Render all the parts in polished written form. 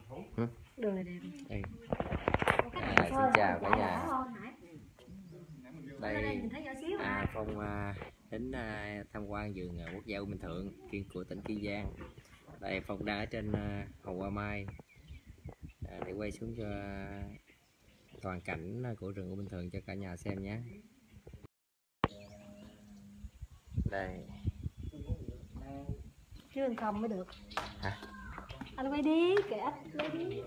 Đường này đẹp. Đây. Xin chào cả nhà. Đây Phong đến tham quan vườn quốc gia U Minh Thượng của tỉnh Kiên Giang. Đây Phong đang ở trên hồ Hoa Mai để quay xuống cho toàn cảnh của rừng U Minh Thượng cho cả nhà xem nhé. Đây. Chứ anh không mới được. Hả? Anh quay đi, kệ anh quay đi.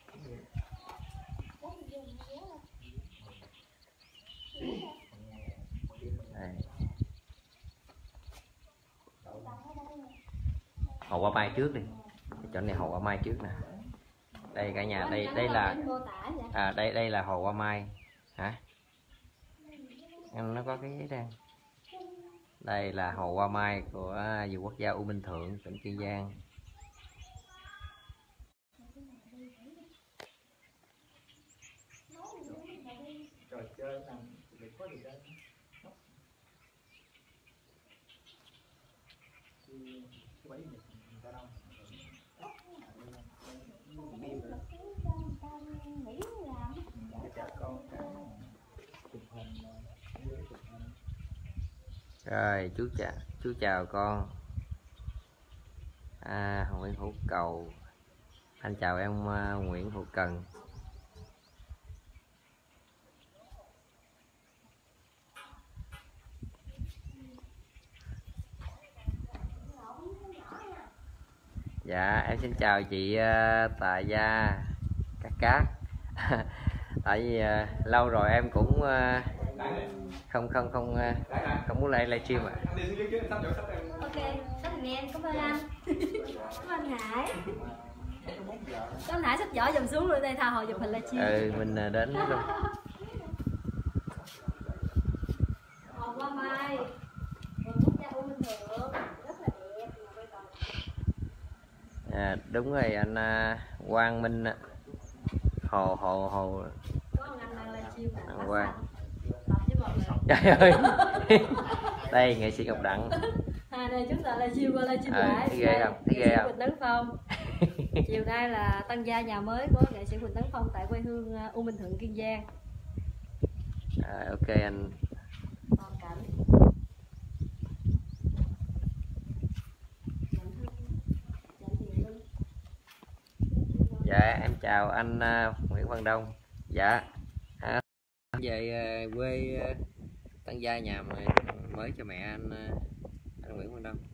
Đây. Hồ Hoa Mai trước đi. Chỗ này hồ Hoa Mai trước nè. Đây cả nhà, đây là đây là hồ Hoa Mai. Hả? Nó có cái đang. Đây là hồ Hoa Mai của vườn quốc gia U Minh Thượng, tỉnh Kiên Giang. Rồi chú chào con. Nguyễn Hữu Cầu. Anh chào em Nguyễn Hữu Cần. Dạ em xin chào chị Tà Gia Cát. Tại vì lâu rồi em cũng không muốn livestream ạ. Ok, sắp thì em cảm ơn anh. Cảm ơn anh Hải. Anh Hải sắp giỏ dùm xuống rồi đây tha hồ chụp hình livestream. Mình đến luôn. Hồ Hoa Mai, vườn quốc gia U Minh Thượng, rất là đẹp. Đúng rồi anh Quang Minh. Hồ có ông anh đang livestream Quang. Trời ơi. Đây nghệ sĩ Ngọc Đặng. Đây chúng ta livestream qua livestream lại. Thấy ghê không? Thấy ghê không? Quỳnh Tấn Phong. Chiều nay là tân gia nhà mới của nghệ sĩ Quỳnh Tấn Phong tại quê hương U Minh Thượng, Kiên Giang. Ok anh. Toàn cảnh. Dạ em chào anh Nguyễn Văn Đông. Dạ về quê tân gia nhà mới cho mẹ anh Nguyễn Văn Đông.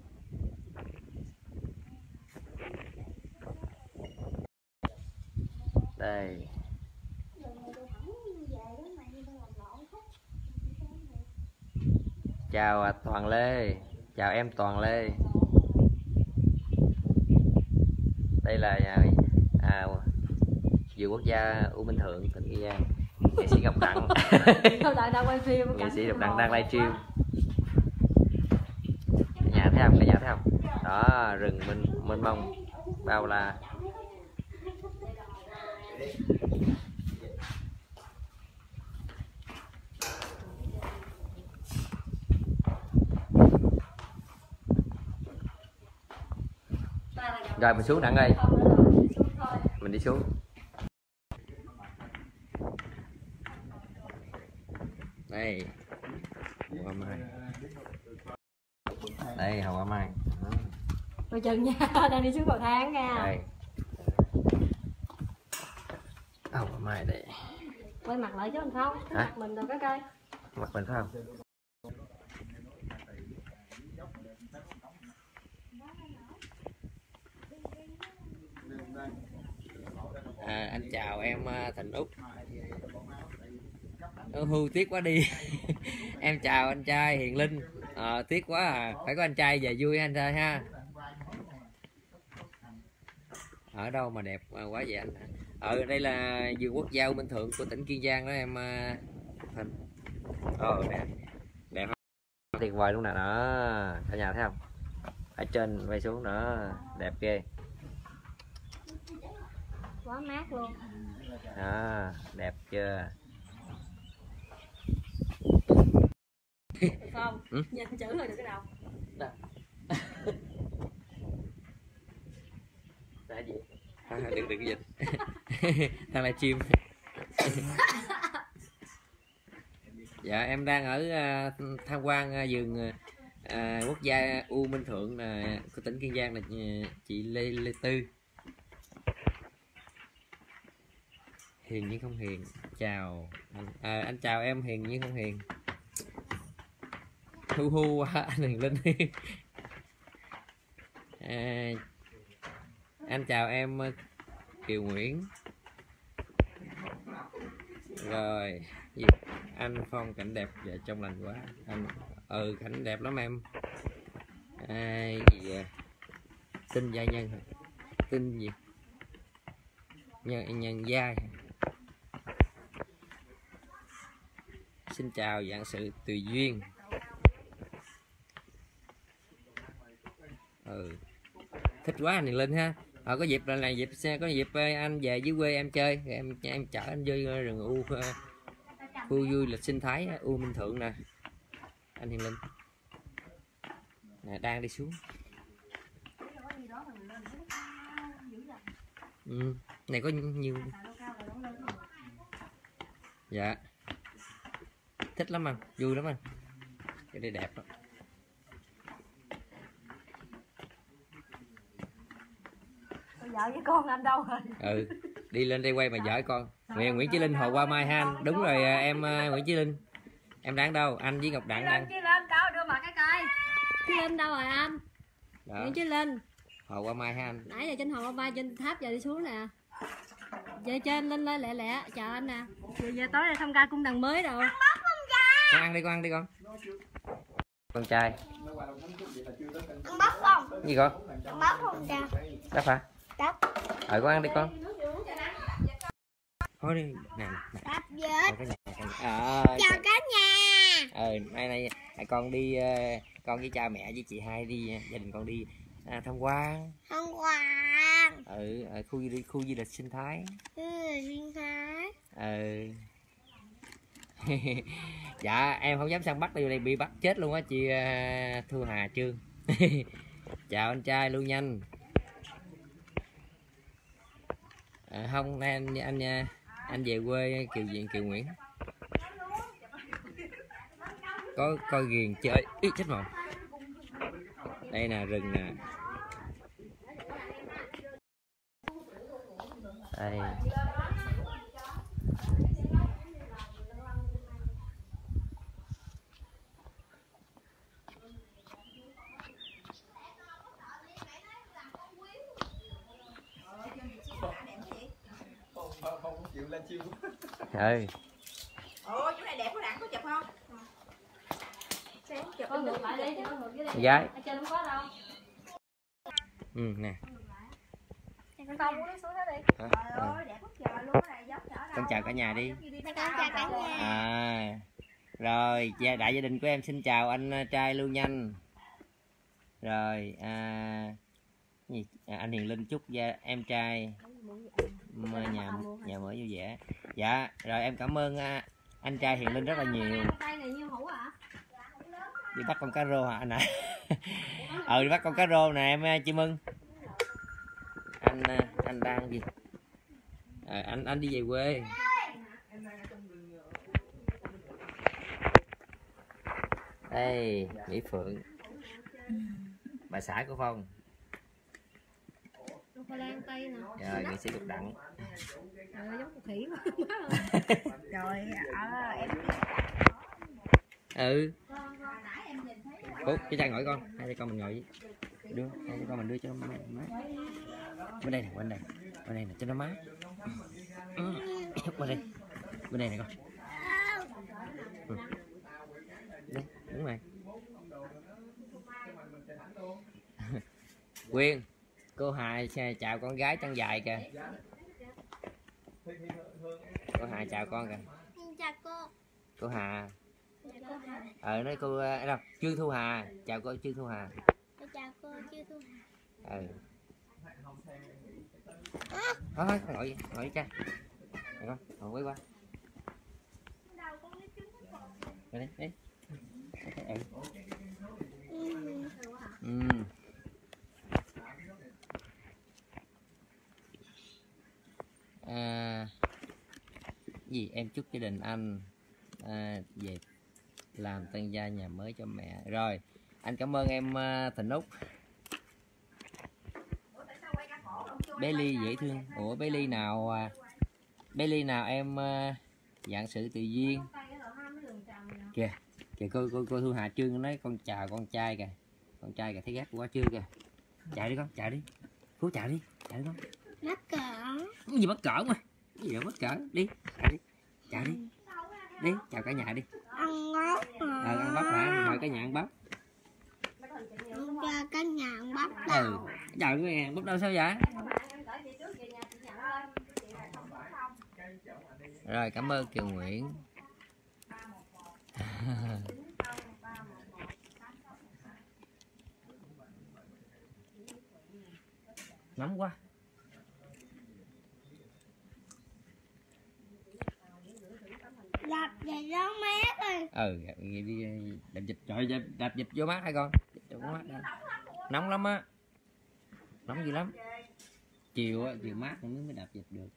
Đây. Chào Toàn Lê. Chào em Toàn Lê. Đây là vườn quốc gia U Minh Thượng, tỉnh Kiên Giang. Nghệ sĩ Ngọc Đặng. Đang quay phim. Nghệ sĩ Ngọc Đặng đang livestream. Cả nhà thấy không? Cả nhà thấy không? Đó, rừng mênh mông bao la. Rồi mình xuống Đặng ơi. Mình đi xuống. Đây. Hồ Hoa Mai. Đây Hồ Hoa Mai. Coi chừng nha, đang đi xuống cầu thang nha. Đây. Hồ Hoa Mai đây. Quay mặt lại chứ anh không? Mặt mình rồi cái cây. Mặt mình phải không? Anh chào em Thành Úc. Hưu tiếc quá đi. Em chào anh trai Hiền Linh. Tiếc quá à, phải có anh trai về vui anh trai ha. Ở đâu mà đẹp quá vậy anh? Đây là vườn quốc gia U Minh Thượng của tỉnh Kiên Giang đó em Thành. Đẹp. Đẹp không? Tuyệt vời luôn nè đó. Cả nhà thấy không? Ở trên quay xuống nữa đẹp ghê. Quá mát luôn. Đẹp chưa? Không, nhìn chữ rồi được cái đầu. Là gì? Đừng dịch. Thằng là chim. Dạ em đang ở tham quan vườn quốc gia U Minh Thượng của tỉnh Kiên Giang, là chị Lê Tư. Hiền nhưng không hiền. Chào anh, anh chào em. Hiền nhưng không hiền. Hu hu quá anh Hiền Linh. Anh chào em Kiều Nguyễn. Rồi anh Phong cảnh đẹp và trong lành quá anh. Cảnh đẹp lắm em. Gì tin gia nhân, tin gì nhân giai. Xin chào vạn sự tùy duyên. Thích quá anh Linh ha. Có dịp là dịp có dịp anh về dưới quê em chơi, em chở anh vô rừng U, khu du lịch sinh thái U Minh Thượng nè anh Hiền Linh. Nè, đang đi xuống. Này có nhiều. Dạ thích lắm anh, vui lắm anh, cái đây đẹp lắm. Vợ với con anh đâu rồi? Đi lên đây quay mà vợ con. Nguyễn Chí Linh Hồ Qua Mai ha anh. Đúng rồi em Nguyễn Chí Linh. Em đang đâu? Anh với Ngọc Đặng đang. Chí Linh đâu? Đưa mặt cái coi. Chí Linh đâu rồi anh? Đó. Nguyễn Chí Linh. Hồ Qua Mai ha anh. Nãy giờ trên Hồ Qua Mai trên tháp giờ đi xuống nè. Về trên lên lẹ lẹ chào anh nè. Về tối nay tham gia cung đằng mới rồi. Con ăn đi con. Con trai. Con bắp không? Gì con? Con bắp không cha? Đắp hả? Đắp. Con ăn đi con. Thôi đi nè. Đắp vết. Chào cả nhà. Nay con đi, con với cha mẹ với chị hai đi, gia đình con đi tham quan. Tham quan. Ở khu du lịch sinh thái. Sinh thái. Dạ em không dám săn bắt đây bị bắt chết luôn á chị Thu Hà Trương. Chào anh trai Lưu Nhanh. Không nay anh về quê Kiều Nguyễn có coi ghiền chơi. Ý, chết rồi. Đây nè rừng nè. Đây. Ủa chỗ này đẹp có đặng có chụp không? Chụp con ngược lại đây cho con ngược dưới đây. Gái. Ở trên không có đâu. Nè. Con muốn đi xuống đó đi. Trời ơi đẹp quá trời luôn, cái này giống nhỏ đâu. Con chào cả nhà đi. Con chào cả nhà. Rồi đại gia đình của em xin chào anh trai Lưu Nhanh. Rồi anh Hiền Linh chúc em trai nhà mở vui vẻ. Dạ rồi em cảm ơn anh trai Hiền Linh rất là nhiều. Đi bắt con cá rô hả anh ạ? Đi bắt con cá rô nè em chị Mưng. Anh đang gì? Anh đi về quê. Đây Mỹ Phượng, bà xã của Phong. Rồi nghệ sĩ Lục Đặng. Giống con khỉ quá. Trời em. Phúc cái trai ngồi con, hai đứa con mình ngồi đưa, hai đứa con mình đưa cho nó mát. Bên đây nè, bên đây nè cho nó mát. Bên đây nè con. Đây, đúng rồi. Quyên, cô Hà chào con gái chân dài kìa. Cô Hà chào con kìa. Chào cô. Cô Hà. Nói cô đâu, Trương Thu Hà, chào cô Trương Thu Hà. Chào cô Trương Thu Hà. Thôi ngồi đi cha. Được không? Ngồi quay qua. Đây đi. gì em chúc gia đình anh về làm tân gia nhà mới cho mẹ. Rồi anh cảm ơn em Thịnh Úc. Bé Ly dễ thương. Ủa bé Ly nào bé Ly nào em dạng sự tự nhiên kìa kìa. Cô Thu Hà Trương nói con chào con trai kìa, con trai kìa, thấy ghét quá chưa kìa. Chạy đi con, chạy đi Phú, chạy đi con. Mắc cỡ. Cái gì mắc cỡ mà, cái gì đâu mắc cỡ. Đi chạy đi đi chào cả nhà đi. Ăn bắp hả? Ăn bắp hả? Mời cả nhà ăn bắp. Cho cả nhà ăn bắp. Chào cả nhà ăn bắp đâu sao vậy? Rồi cảm ơn Kiều Nguyễn. Nóng quá. Đập về đó mát rồi. Đi đạp dịch rồi, đạp dịch vô mắt hay con? Vô mắt đó. Nóng lắm á, nóng dữ lắm. Chiều mát mới đạp dịch được.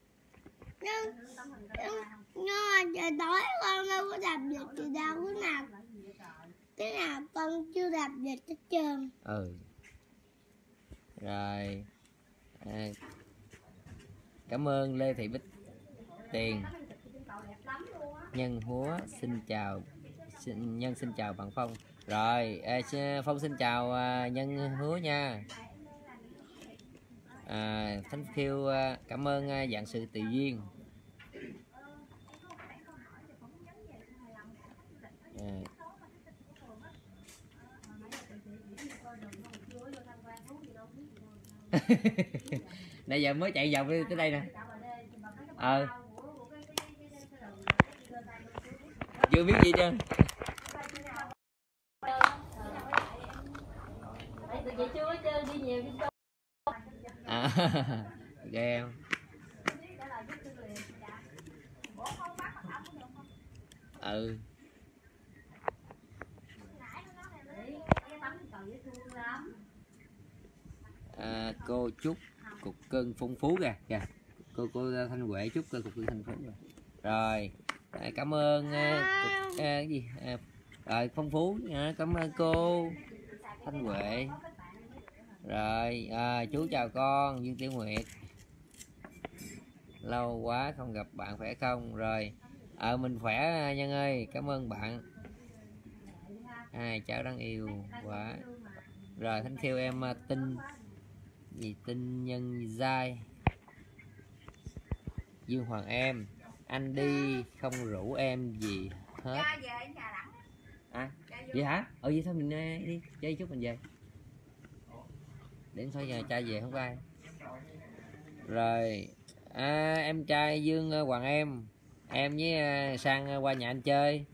Nhưng trời tối con đâu có đạp dịch thì đâu cái nào con chưa đạp dịch hết trơn. Rồi cảm ơn Lê Thị Bích Tiền. Nhân Húa xin chào Nhân xin chào bạn Phong. Rồi Phong xin chào Nhân Húa nha. Thánh Khiêu cảm ơn dạng sự tự nhiên. Nãy giờ mới chạy vòng tới đây nè. Chưa biết gì chưa. Ghê em. Cô chúc cục cưng phong phú kìa. Cô Thanh Huệ chúc cục cưng phong phú rồi. Cảm ơn cái gì rồi phong phú. Cảm ơn cô Thanh Huệ. Rồi chú chào con Dương Tiểu Nguyệt, lâu quá không gặp bạn, khỏe không? Rồi mình khỏe Nhân ơi, cảm ơn bạn. Cháu đáng yêu quá. Rồi Thanh Khiêu em tin gì tin nhân giai. Dương Hoàng em anh đi không rủ em gì hết. Vậy hả? Vậy thôi mình đi chơi chút mình về. Đến thôi giờ cha về không có ai. Rồi em trai Dương Hoàng em với sang qua nhà anh chơi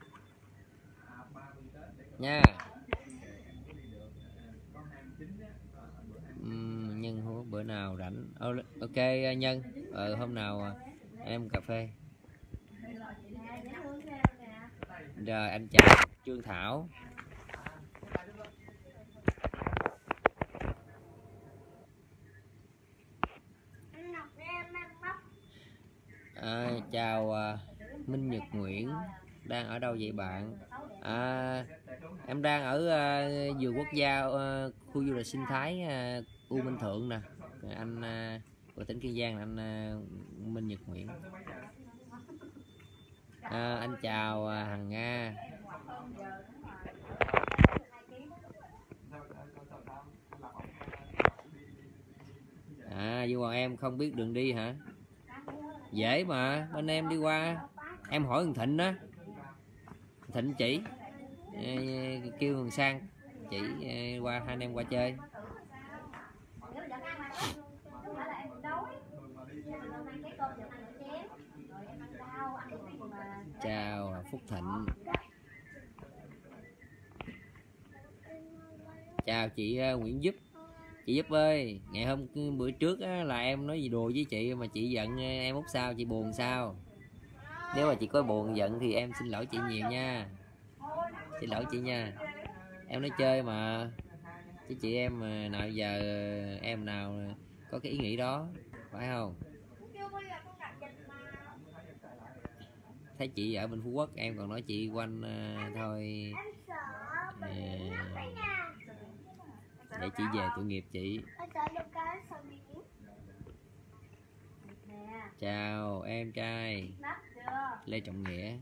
nha. Nhân Húa bữa nào rảnh. Ok Nhân, hôm nào em cà phê. Rồi anh chào Trương Thảo. Chào Minh Nhật Nguyễn, đang ở đâu vậy bạn? Em đang ở vườn quốc gia khu du lịch sinh thái U Minh Thượng nè. Anh của tỉnh Kiên Giang là anh Minh Nhật Nguyễn. Anh chào Hằng Nga. Dương Hoàng em không biết đường đi hả? Dễ mà, bên em đi qua. Em hỏi thằng Thịnh á, Thịnh chỉ kêu thằng Sang chỉ qua, hai anh em qua chơi. Chào Phúc Thịnh. Chào chị Nguyễn Giúp. Chị Giúp ơi, ngày bữa trước á, là em nói gì đùa với chị mà chị giận em út sao, chị buồn sao? Nếu mà chị có buồn giận thì em xin lỗi chị nhiều nha. Xin lỗi chị nha. Em nói chơi mà, chứ chị em nào giờ em nào có cái ý nghĩ đó, phải không? thấy chị ở bên Phú Quốc em còn nói chị quanh thôi để chị về tội nghiệp chị. Chào em trai Lê Trọng Nghĩa.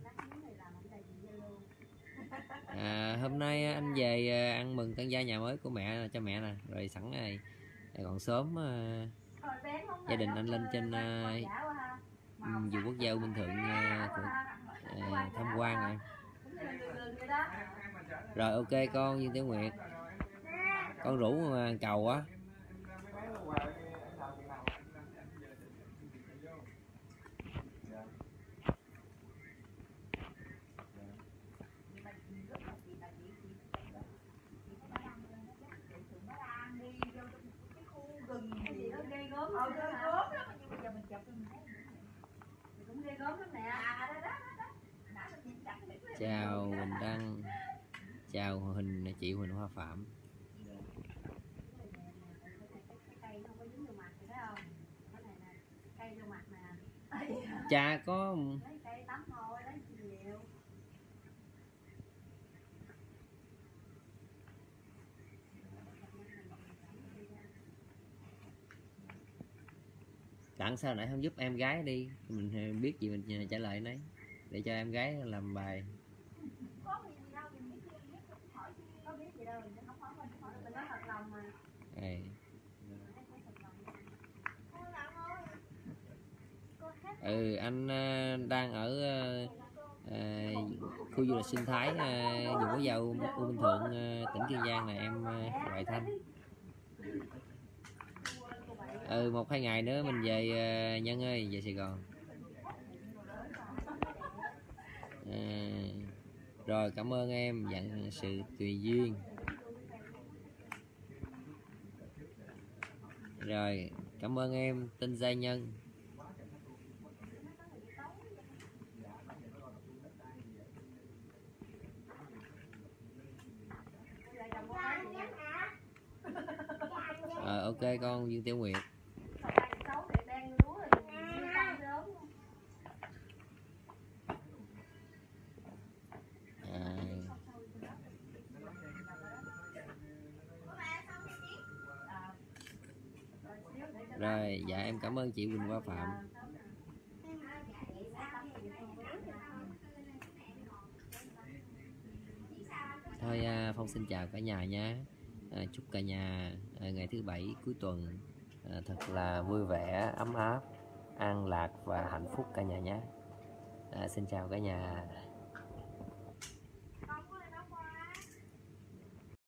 Hôm nay anh về ăn mừng tân gia nhà mới của mẹ cho mẹ nè, rồi sẵn này còn sớm gia đình anh lên trên vườn quốc gia U Minh Thượng tham quan nè. Rồi ok con Dương Tiểu Nguyệt, con rủ cầu á. Chào Huỳnh Đăng, chào chị Huỳnh Hoa Phạm. Cha có Đặng sao nãy không giúp em gái đi, mình biết gì mình trả lời nấy để cho em gái làm bài. Anh đang ở khu du lịch sinh thái vườn quốc gia U Minh Thượng tỉnh Kiên Giang này em Hoài Thanh. 1-2 ngày nữa mình về Nhân ơi, về Sài Gòn. Rồi cảm ơn em dặn sự tùy duyên. Rồi cảm ơn em Tinh Gia Nhân. Ok con Dương Tiểu Nguyệt. Rồi dạ em cảm ơn chị Quỳnh Hoa Phạm. Thôi Phong xin chào cả nhà nha. Chúc cả nhà ngày thứ Bảy cuối tuần thật là vui vẻ, ấm áp, an lạc và hạnh phúc cả nhà nhé. Xin chào cả nhà.